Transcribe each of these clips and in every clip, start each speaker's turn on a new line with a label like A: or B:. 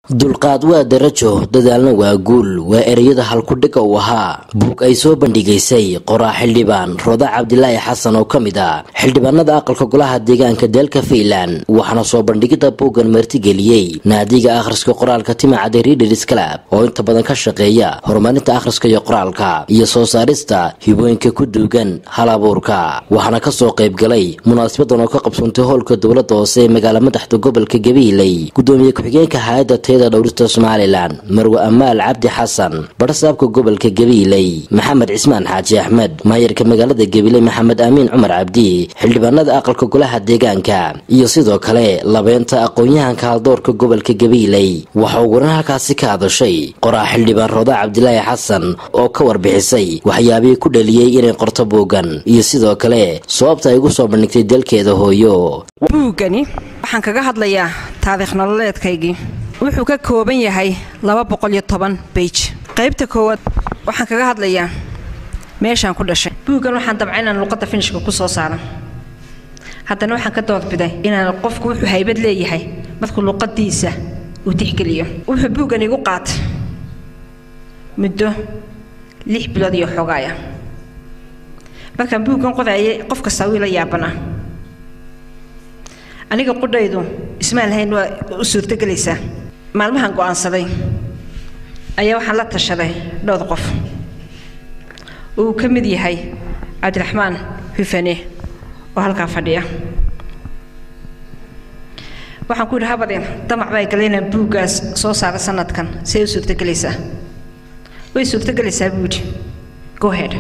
A: dulqaad waa darajo dadaalna waa guul waa ereyada halkudhiga u ahaa buug ay soo bandhigaysay qoraa xildhibaan Roda Cabdilaahi Xasan oo kamid ah xildhibaanada aqalka golaha deegaanka dalka Finland waxaana soo bandhigida buugan martigeliyay naadiga akhriska qoraalka Timacada Readers Club oo inta badan ka shaqeeya horumarinta akhriska iyo qoraalka iyo soo saarista hibooyinka ku duugan hal-abuurka waxaana ka soo qayb galay munaasabadan oo ka qabsantay hoolka dowladda hoose ee magaalada madaxda gobolka Gabiley gudoomiye ku-xigeenka hay'adda دورة سوماليلاند مروى أمال عبد حسن برسابك قبل كجبيلي محمد عثمان حاجي أحمد ماير كمجالد الجبيلي محمد أمين عمر عبدي حلبنا ذا أقل كلها الدجان كا يصيدوا كله لبينت أقوياء كالدور كقبل كجبيلي وحورنا كاسك هذا الشيء قرا حلبان رضا عبد الله حسن أو كور بحسي وحيابي كل ليه إن قرطبوجن يصيدوا كله صوبت يقصوا بنكتدل كده هو يو
B: بوجني حنك جهد ليا تاريخ نلات كيجي wuxuu ka kooban yahay 210 page qaybta koowaad waxaan kaga hadlayaa meeshaan ku dhashay buugan waxaan dabcaynaa luqadda finishka ku soo saaran haddana waxaan ka doorbiday inaan qofku wuxuu haybad leeyahay markuu luqadiisa uu tixgeliyo wuxuu buugan igu qaatay muddo 6 bilood iyo xogaaya markaan buugan qodayay qofka sawiila yaabana aniga qodaydu ismaal hayn waa u suurtagelaysaa maalmahan go'aansaday ayaa waxaan la tashaday dhowr qof uu ka mid yahay Cabdiraxmaan Hufane oo halka fadhiya waxaan ku dhahabadeen damac bay galeen buugaas soo saaray sanadkan si ay u suurtagelaysaa way suurtagelaysaa buuji go ahead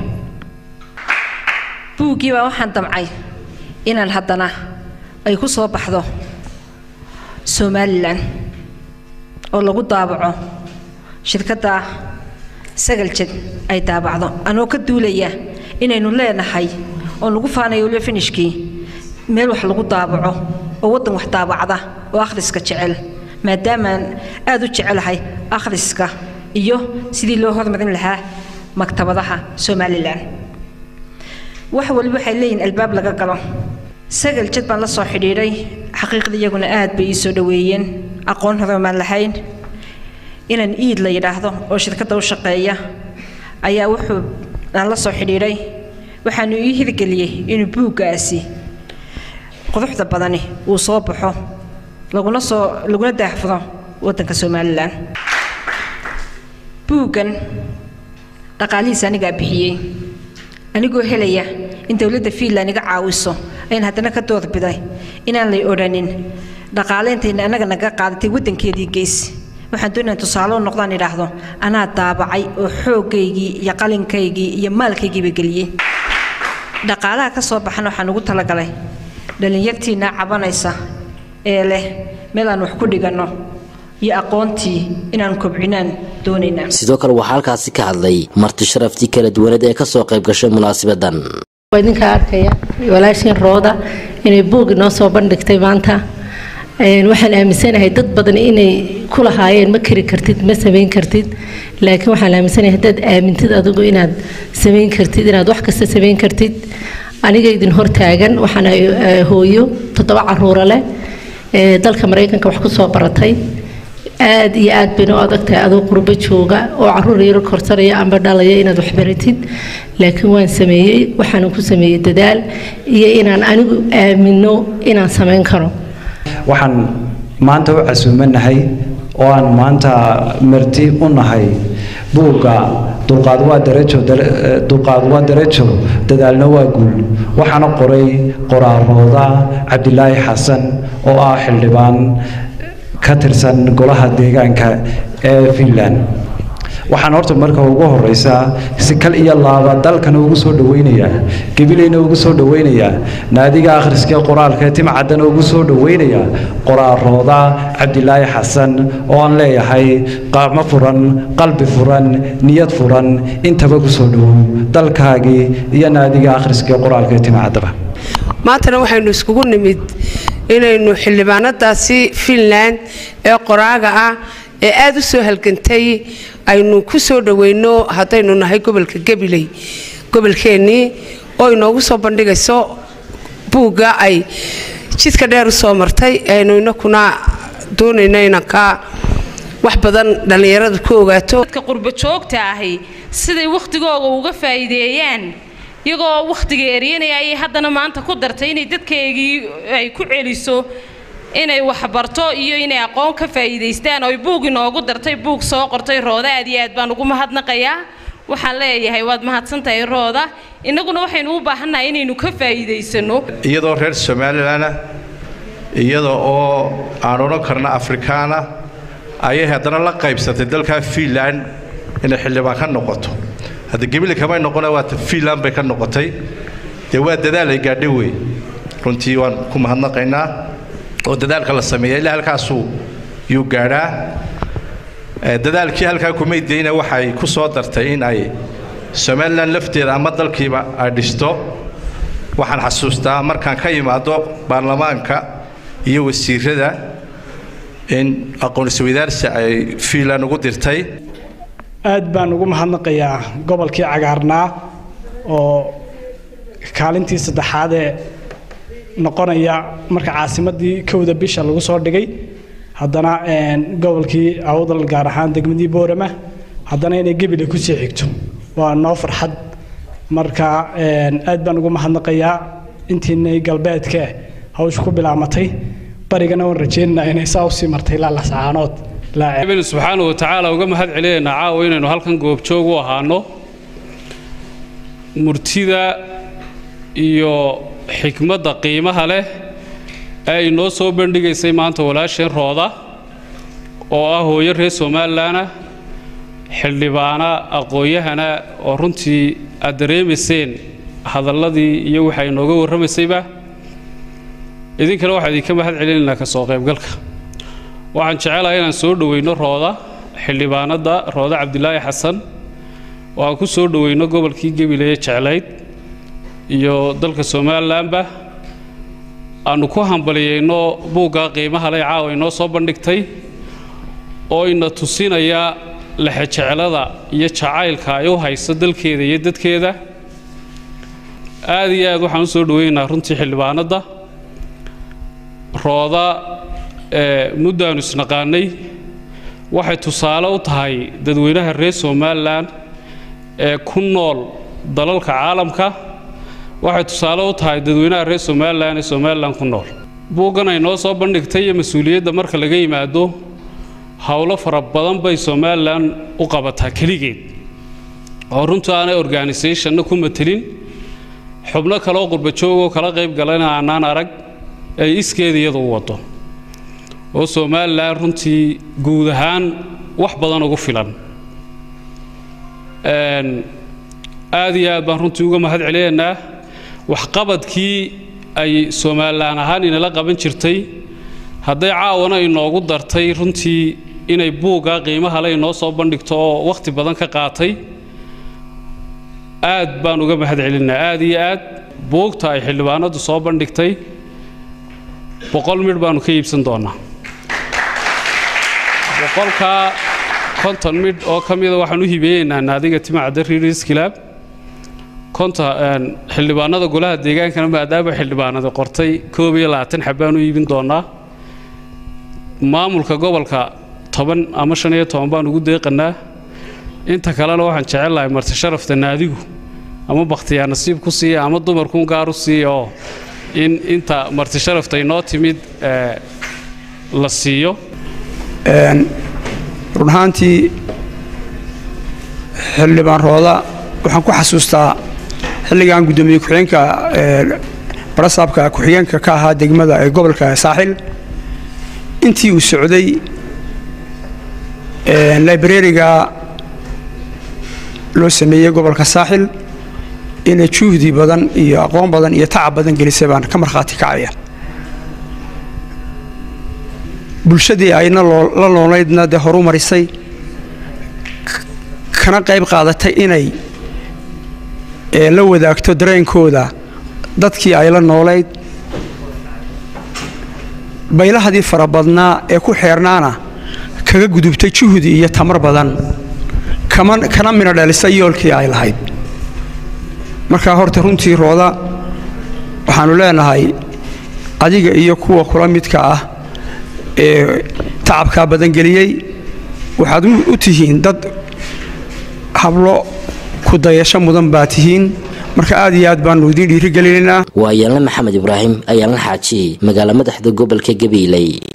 B: buugii baa waxaan damcay inaan haddana ay ku soo baxdo Somaliland oo lagu daabaco shirkadda Sagalcad ay daabacdo anoo ka duulaya inaynu leenahay oo lagu faanayo le finishkii meel wax lagu daabaco oo wadan wax daabacda oo akhriska jecel maadaama aad u jecelahay akhriska iyo sidii loo hormarin lahaa maktabadaha Somaliland wax walba waxay leeyihiin albaab laga galo Sagalcad baan la soo xidhiidhay xaqiiqdii iyaguna aad bay ii soo dhaweeyeen aqoon hore ma lahayn inaan iid la yiraahdo oo shirkadda u shaqeeya ayaa wuxuu aan la soo xidhiidhay waxaan ii hirgeliyay in buugaasi quruxda badani uu soo baxo laguna daahfuro wadanka Somaliland buugan dhaqaalihiisa aniga bixiyay anigoo helaya in dawladda Finland iga caawiso ayaan haddana ka doorbiday inaan la oranin dhaqaaleynteena anaga naga qaadatay wadankeedii gees waxaan doonayaa tusaale u noqdaan iraahdo anaa daabacay oo xoogaygii iyo qalinkaygii iyo maalkaygii galiyay dhaqaalaha ka soo baxan waxaan ugu talagalay dhalinyartiina cabanaysa ee leh meel aan wax ku dhigano iyo aqoontii inaan kobcinaan doonayna
A: sidoo kale waxa halkaas ka hadlay marti sharaftii kala duwaneed ee ka soo qayb gashay munaasabadan
C: idinka arkaya walaashin Roda inay buug noo soo bandhigtay maanta waxaan aaminsanahay dad badan inay ku lahaayeen ma kari kartid ma sameyn kartid laakiin waxaan aaminsanahay dad aamintid adigu inaad sameyn kartid inaad wax kasta sameyn kartid aniga idin hor taagan waxaan hooyo 7 caruur leh dalka Mareykanka wax ku soo baratay aad iyo aad bino adagtay adoo qurbo jooga oo caruur yar korsanaya amba dhalaya inaad wax baratid laakiin waan sameeyay waxaan ku sameeyay dadaal iyo inaan anigu aamino inaan sameyn karo
D: waxaan maanta u casuumanahay oo aan maanta marti u nahay buuga dulqaad waa darajo dadaalna waa guul waxaana qoray qoraa Roda Cabdilaahi Xasan oo ah xildhibaan ka tirsan golaha deegaanka ee Finland waxaan horta marka ugu horeysa si kal iyo laaba dalkan ugu soo dhaweynaya Gabileyna ugu soo dhaweynaya naadiga akhriska qoraalka Timacada ugu soo dhaweynaya qoraa Roda Cabdilaahi Xasan oo aan leeyahay qaamo furan qalbi furan niyad furan intaba ku soo dhawow dalkaagii iyo naadiga akhriska qoraalka Timacada
E: maantana waxaynu iskugu nimid inaynu xildhibaanadaasi Finland ee qoraaga ah ee aad u soo halgantay aynu ku soo dhaweyno hadaynu nahay gobolka Gabiley gobolkeennii oo inoogu soo bandhigayso buuga ay jidka dheer u soo martay aynu inakuna doonayna inaan ka wax badan dhalinyaradu ku ogaato
F: dadka qurbo joogta ahi siday waqtigooda uga faa'iideeyaan iyagoo waqtiga ereynaya ay haddana maanta ku dartay inay dadkeegii ay ku celiso inay wax barto iyo inay aqoon ka faa'iideystaan oo buug inoogu dartay buug soo qortay Rooda aad iyo aad baan ugu mahadnaqayaa waxaan leeyahay waad mahadsantahay Rooda inaguna waxaynu u baahanahay inaynu ka faa'iideysano
G: iyadoo reer Soomaaliland iyadoo oo aan oran karna Afrikaana ayay haddana la qaybsatay dalka Finland inay xildhibaan ka noqoto hadda gabadha kama noqona waa Finland bay ka noqotay waa dadaal ay gaadhay way runtii waan ku mahadnaqaynaa oo dadaalka la sameeyay ilaa halkaas uu gaaraa dadaalkii halka ku meeydayna waxay ku soo dartay in ay Soomaaliland lafteeda ama dalkiiba ay dhisto waxaan xasuustaa markaan ka yimaado baarlamaanka iyo wasiirada in aqoon-is-weydaarsi ay Finland ugu dirtay
H: aad baan ugu mahadnaqayaa gobolkii cagaarnaa oo kaalintii saddexaad ee noqonaya marka caasimadii kowda bisha lagu soo dhigay haddana gobolkii awdal gaar ahaan degmadii Boorama haddana inay Gabiley ku sii xigto waa noo farxad marka aad baan ugu mahadnaqayaa intii galbeedka hawsh ku bilaamatay barigana waan rajeenaa inay saa u sii martay ilaa la saacanood
I: Ilaahay subhanahu wa ta'ala uga mahad celeena caawa inaynu halkan goob joog u ahaano murtida iyo xikmadda qiimaha leh ay noo soo bandhigaysay maanta walaasheen Rooda oo ah hooyo reer Soomaaliland xildhibaana aqooyahana oo runtii aad dareemayseen hadalladii iyo waxay nooga warramaysayba idinkana waxaan idinka mahad celinaynaa ka soo qaybgalka waxaan jecelahay inaan soo dhaweyno Rooda xildhibaanada Rooda Cabdilaahi Xasan oo aan ku soo dhaweyno gobolkii Gabiley jecelayd iyo dalka Soomaaliland aanu ku hambaliyeyno buugga qiimaha leh caawa inoo soo bandhigtay oo ina tusinaya la xecelada iyo jacaylka ay u hayso dalkeeda iyo dadkeeda aad iyo aad waxaan soo dhaweynaa runtii xildhibaanada Rooda muddaanu isnaqaanay waxay tusaale u tahay dadweynaha reer Soomaaliland ee ku nool dalalka caalamka waxay tusaale u tahay dadweynaha reer Soomaaliland ee Soomaaliland ku nool buuggan ay noo soo bandhigtay iyo mas'uuliyadda marka laga yimaado hawlo fara badan bay Soomaaliland u qabataa kaligeed oo runtii aanay organisation ku metelin xubno kale oo qurba joog oo kala qayb galayna aanan arag ay iskeediyadu wado oo Soomaaliland runtii guud ahaan wax badan ugu filan aad iyo aad baan runtii uga mahad celeynaa wax qabadkii ay Soomaaliland ahaan inala qaban jirtay hadday caawana inoogu dartay runtii inay buugga qiimaha leh inoo soo bandhigto oo waqti badan ka qaatay aad baan uga mahad celinaa aad iyo aad buugta ay xildhibaanadu soo bandhigtay 100 mid baanu ka iibsan doonaa 150 mid oo kamida waxaan u hibeeynaa naadiga Timacada Readers Club konta xildhibaanada golaha deegaankana maadaama xildhibaanada qortay 22 xabaan u iibin doonaa maamulka gobolka 10 ama 15 baan ugu deeqanaa inta kalena waxaan jecelahay marti sharafta naadigu ama baqtiyaa nasiib ku siiya ama dumarku gaar u siiyo in inta marti sharafta inoo timid la siiyo
J: runtii xildhibaan Rooda waxaan ku xasuustaa xilligan gudoomiye ku-xigeenka barasaabka ku-xigeenka ka ahaa degmada ee gobolka Saaxil intii uu socday library-ga loo sameeyay gobolka Saaxil in juhdi badan iyo aqoon badan iyo tacab badan gelisay baan ka marxaati kacaya bulshadii ayna la nooleedna de horumarisay kana qayb qaadatay inay la wadaagto dareenkooda dadkii ay la nooleed baylahadii farabadnaa ee ku xeernaana kaga gudubtay juhdi iyo tamar badan kana mina dhalisay yoolkii ay lahayd marka horta runtii Rooda waxaanu leenahay adiga iyo kuwa kula midka ah ee tacabka badan geliyay waxaad u tihiin dad hablo ku dayasho mudan baa tihiin marka aad iyo aad baanu idin dhiirigelinaynaa
A: waa Yaalla Maxamed Ibraahim Ayaan Xaaji magaala madaxda gobolka Gabiley.